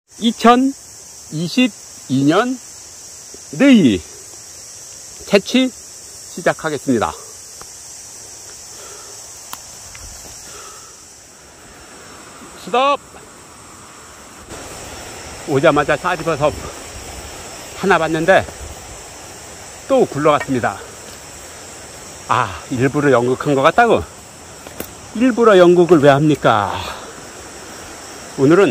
2022년 너희 채취 시작하겠습니다. 스톱! 오자마자 쌀버섯 하나 봤는데 또 굴러갔습니다. 아, 일부러 연극한 것 같다고? 일부러 연극을 왜 합니까? 오늘은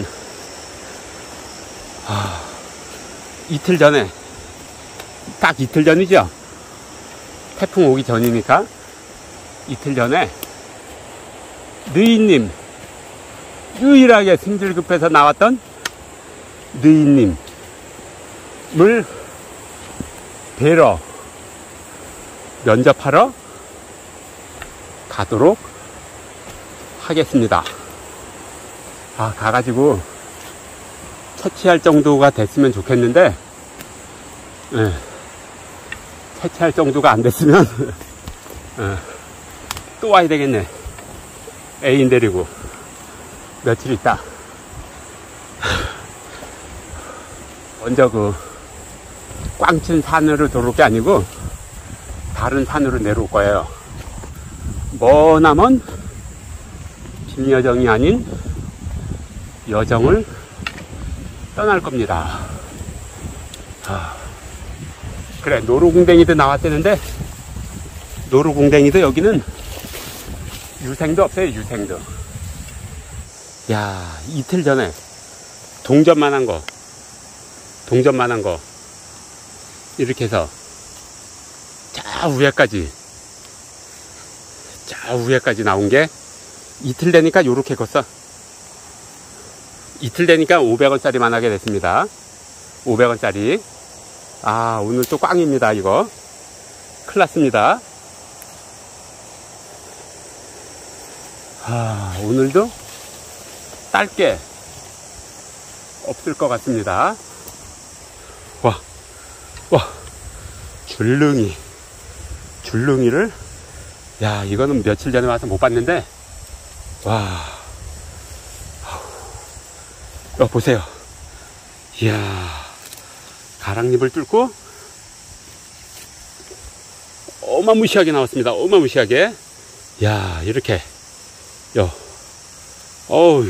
이틀 전에, 딱 이틀 전이죠? 태풍 오기 전이니까 이틀 전에 느이님, 유일하게 승질급해서 나왔던 느이님을 뵈러 면접하러 가도록 하겠습니다. 아, 가가지고 채취할 정도가 됐으면 좋겠는데, 채취할 정도가 안 됐으면 또 와야 되겠네. 애인 데리고 며칠 있다. 먼저 그 꽝친 산으로 들어올 게 아니고 다른 산으로 내려올 거예요. 머나먼 빈여정이 아닌 여정을 떠날 겁니다. 그래, 노루궁뎅이도 나왔다는데, 노루궁뎅이도 여기는 유생도 없어요. 유생도. 야, 이틀 전에 동전만한 거 이렇게 해서 저 위에까지 나온 게 이틀 되니까 요렇게 컸어. 이틀 되니까 500원짜리만 하게 됐습니다. 500원짜리. 아, 오늘 또 꽝입니다. 이거 큰일 났습니다. 오늘도 딸 게 없을 것 같습니다. 와, 줄릉이를, 야, 이거는 며칠 전에 와서 못 봤는데, 와, 보세요. 이야, 가랑잎을 뚫고 어마무시하게 나왔습니다. 어마무시하게. 야, 이렇게, 어휴,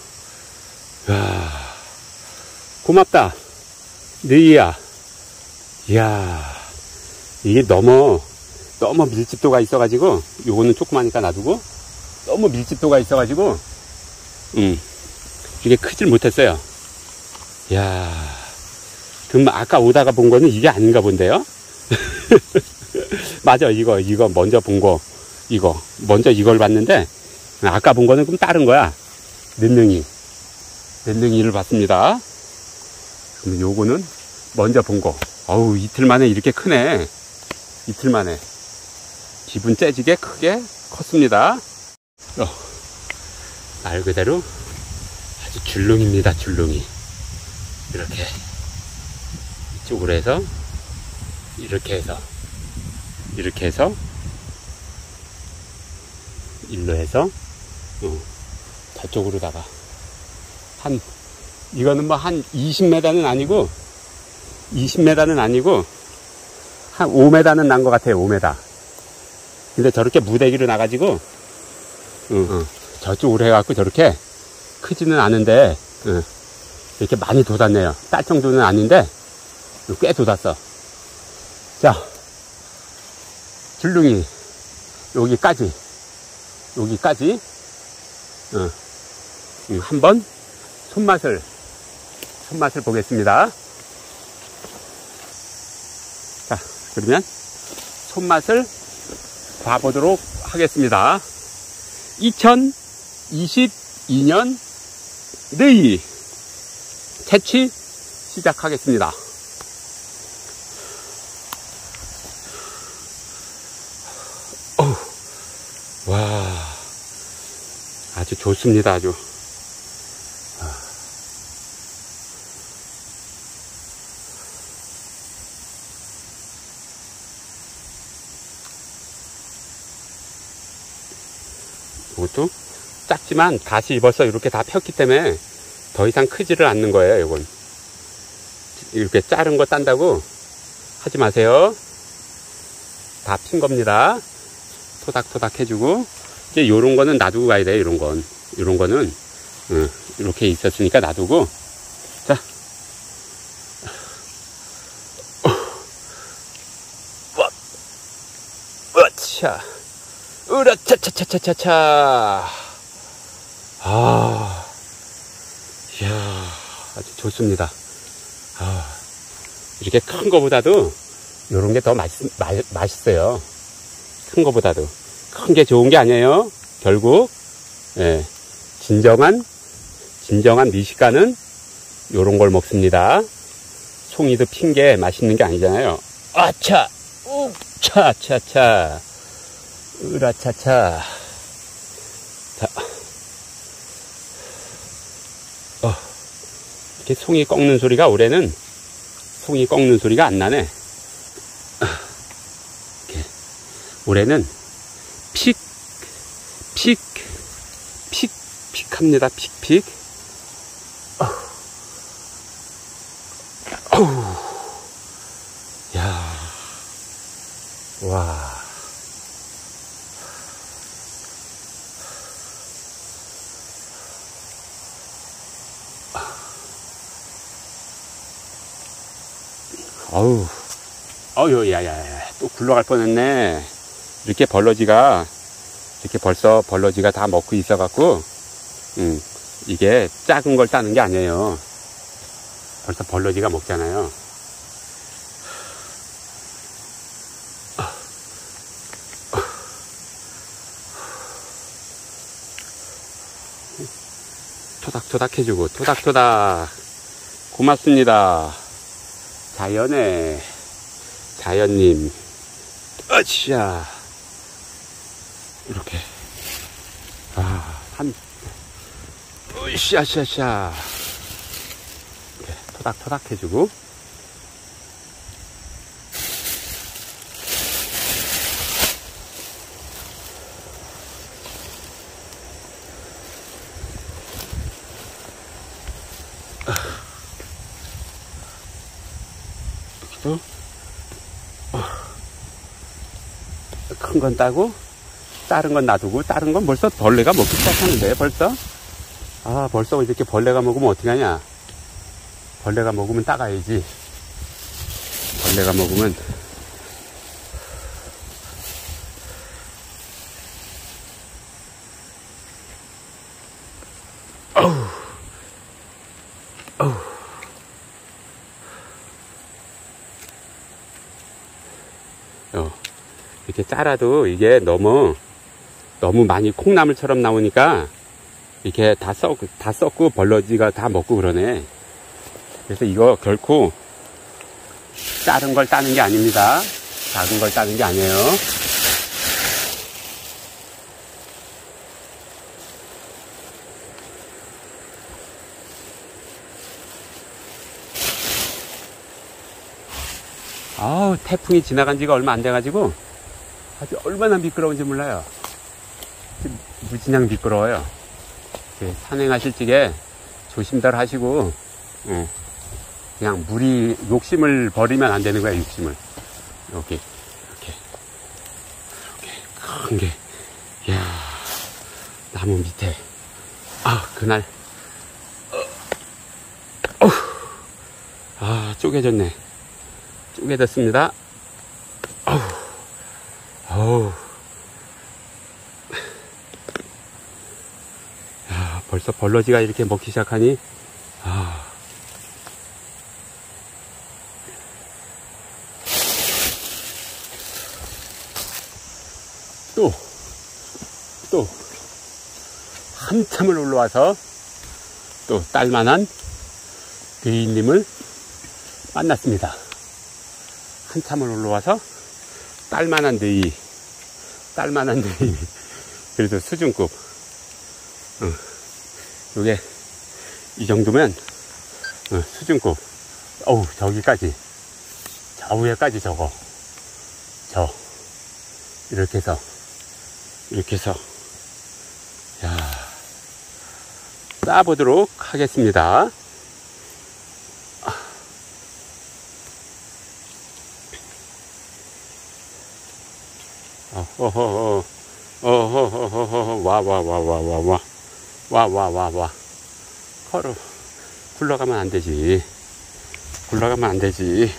야, 고맙다, 느이야. 이야, 이게 너무 밀집도가 있어가지고, 요거는 조그마니까 놔두고, 너무 밀집도가 있어가지고, 이게 크질 못했어요. 이야, 그럼 아까 오다가 본 거는 이게 아닌가 본데요? 맞아, 이거 먼저 본 거, 먼저 이걸 봤는데, 아까 본 거는 그럼 다른 거야. 늦능이를 봤습니다. 그럼 요거는 먼저 본 거. 어우, 이틀 만에 이렇게 크네. 이틀 만에. 기분 째지게 크게 컸습니다. 말 그대로 아주 줄릉입니다. 줄릉이. 이렇게 이쪽으로 해서 이렇게 해서 일로 해서 저쪽으로다가 이거는 뭐 한 20m는 아니고 한 5m는 난 것 같아요. 5m. 근데 저렇게 무대기로 나가지고 저쪽으로 해갖고 저렇게 크지는 않은데 이렇게 많이 돋았네요. 딸 정도는 아닌데 꽤 돋았어. 자, 줄릉이 여기까지 한번 손맛을 보겠습니다. 자, 그러면 손맛을 봐보도록 하겠습니다. 2022년 너희 채취 시작하겠습니다. 와, 아주 좋습니다. 아주. 이것도 작지만 다시 입어서 이렇게 다 폈기 때문에 더 이상 크지를 않는 거예요. 이건 이렇게 자른 거 딴다고 하지 마세요. 다 핀 겁니다. 토닥토닥 해주고, 이제 요런 거는 놔두고 가야 돼요. 요런 거는 이렇게 있었으니까 놔두고. 자, 으차, 으라차차차차차차. 이야, 아주 좋습니다. 이렇게 큰 거보다도 요런 게 더 맛있어요. 큰 거보다도. 큰 게 좋은 게 아니에요. 결국, 예, 진정한 미식가는 요런 걸 먹습니다. 송이도 핀 게 맛있는 게 아니잖아요. 아차! 차차차! 으라차차! 자. 이렇게 송이 꺾는 소리가 올해는 송이 꺾는 소리가 안 나네. 이렇게. 올해는 픽 합니다. 픽. 야, 와. 야야야, 또 굴러갈 뻔했네. 이렇게 벌러지가 다 먹고 있어갖고, 이게 작은 걸 따는 게 아니에요. 벌써 벌러지가 먹잖아요. 토닥토닥 해주고, 토닥토닥. 고맙습니다. 자연님. 으쌰. 이렇게. 으쌰. 이렇게 토닥토닥 해주고. 여기도 큰 건 따고 다른 건 놔두고, 다른 건 벌써 벌레가 먹기 시작하는데 벌써 이렇게 벌레가 먹으면 어떡하냐. 벌레가 먹으면 따가야지. 벌레가 먹으면 이렇게 짜라도 이게 너무 많이 콩나물처럼 나오니까 이렇게 다 썩고 벌러지가 다 먹고 그러네. 그래서 이거 결코 작은 걸 따는 게 아닙니다. 작은 걸 따는 게 아니에요. 태풍이 지나간 지가 얼마 안 돼가지고 아주 얼마나 미끄러운지 몰라요. 무진장 미끄러워요. 산행하실 적에 조심들 하시고, 그냥 욕심을 버리면 안 되는 거야, 욕심을. 이렇게 큰 게, 이야, 나무 밑에. 그날, 쪼개졌네. 쪼개졌습니다. 야, 벌써 벌러지가 이렇게 먹기 시작하니, 또, 한참을 올라와서, 또, 딸만한 대인님을 만났습니다. 한참을 올라와서, 딸만한 데이. 그래도 수준급. 요게, 이 정도면, 수준급. 저기까지. 저 위에까지 이렇게 해서. 야, 싸보도록 하겠습니다. 와. 커로 굴러가면 안 되지. 굴러가면 안 되지.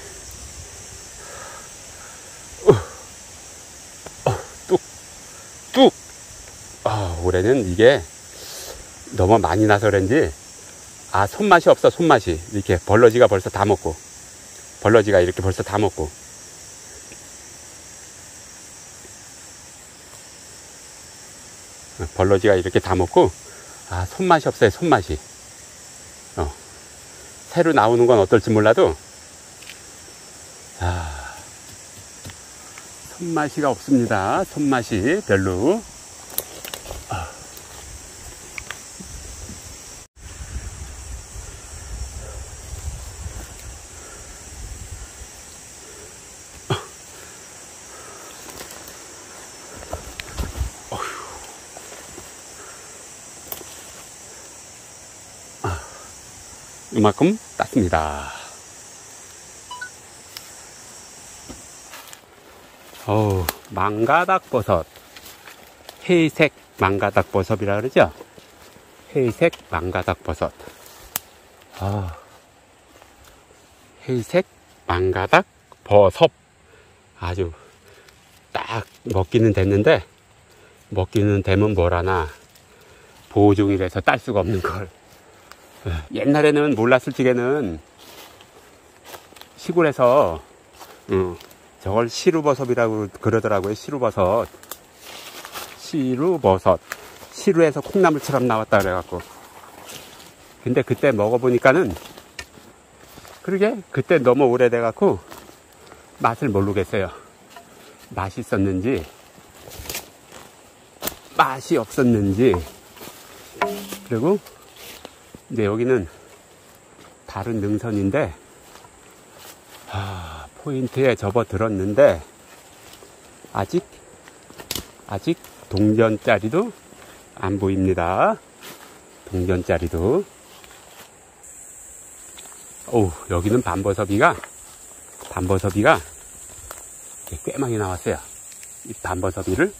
뚝. 올해는 이게 너무 많이 나서 그런지, 손맛이 없어, 손맛이. 이렇게 벌러지가 벌써 다 먹고. 벌러지가 이렇게 벌써 다 먹고. 벌러지가 이렇게 다 먹고, 손맛이 없어요, 손맛이. 새로 나오는 건 어떨지 몰라도, 손맛이가 없습니다. 손맛이 별로. 이만큼 땄습니다. 망가닥버섯. 회색 망가닥버섯이라 그러죠? 회색 망가닥버섯. 회색 망가닥버섯. 아주 딱 먹기는 됐는데, 먹기는 되면 뭐라나, 보종이라서 딸 수가 없는 걸. 옛날에는 몰랐을 적에는 시골에서 저걸 시루버섯이라고 그러더라고요. 시루버섯. 시루에서 콩나물처럼 나왔다 그래갖고. 근데 그때 먹어보니까는, 그러게 그때 너무 오래돼갖고 맛을 모르겠어요. 맛있었는지 맛이 없었는지. 그리고 이제 여기는 다른 능선인데, 포인트에 접어들었는데, 아직 동전짜리도 안 보입니다. 동전짜리도. 여기는 반버섯이가 꽤 많이 나왔어요. 이 반버섯이를,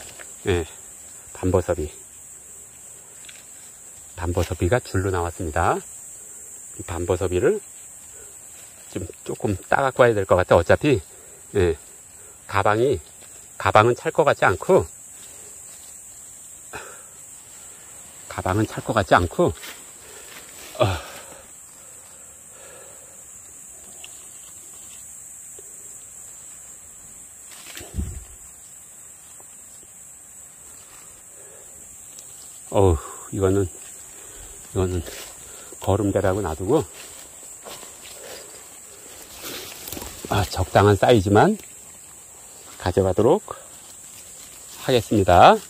반버섯이가 줄로 나왔습니다. 이 반버섯이를 조금 따갖고 와야 될 것 같아. 어차피 가방은 찰 것 같지 않고, 이거는 거름대라고 놔두고, 적당한 사이즈만 가져가도록 하겠습니다.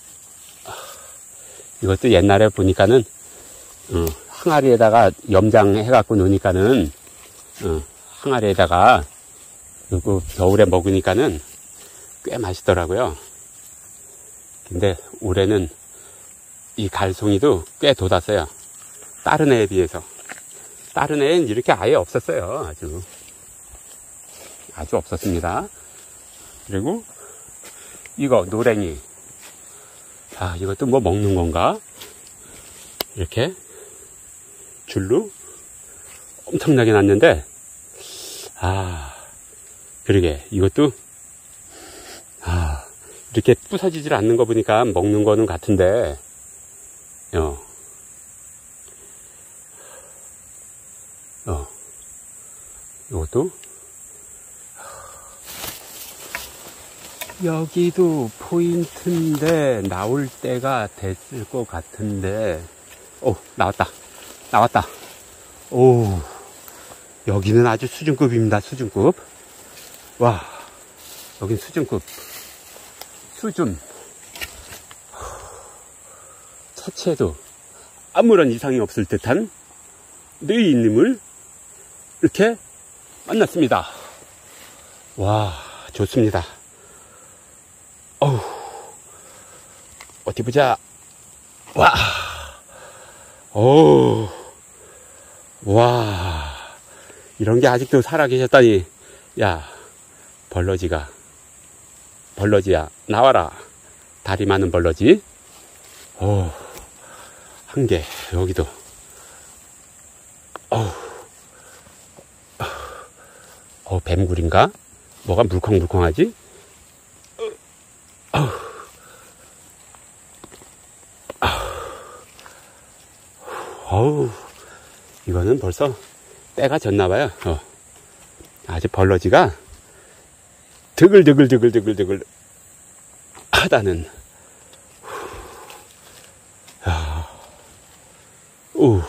이것도 옛날에 보니까는 항아리에다가 염장해갖고 놓으니까는, 항아리에다가 그리고 겨울에 먹으니까는 꽤 맛있더라고요. 근데 올해는 이 갈송이도 꽤 돋았어요. 다른 애에 비해서. 다른 애는 이렇게 아예 없었어요. 아주 없었습니다. 그리고 이거 노랭이. 이것도 뭐 먹는 건가? 이렇게 줄로 엄청나게 났는데, 그러게 이것도 이렇게 부서지질 않는 거 보니까 먹는 거는 같은데, 이것도 여기도 포인트인데 나올 때가 됐을 것 같은데, 나왔다. 여기는 아주 수준급입니다. 수준급. 와, 여긴 수준급. 차체에도 아무런 이상이 없을 듯한 느이님을 이렇게 만났습니다. 와, 좋습니다. 어디 보자. 와, 오, 와, 이런 게 아직도 살아계셨다니. 야, 벌러지야, 나와라. 다리 많은 벌러지. 오, 한 개, 여기도. 뱀굴인가? 뭐가 물컹물컹하지? 어우, 이거는 벌써 때가 졌나봐요. 아주 벌러지가 드글드글 하다는. 우.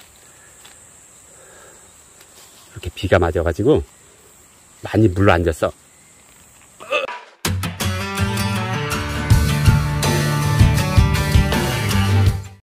이렇게 비가 맞아가지고 많이 물러앉았어.